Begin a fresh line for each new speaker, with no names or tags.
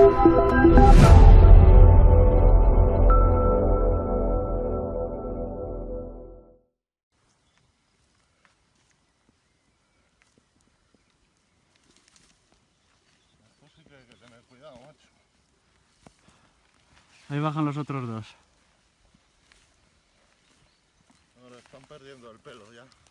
Hay que tener cuidado, macho.
Ahí bajan los otros dos.
Ahora están perdiendo el pelo ya.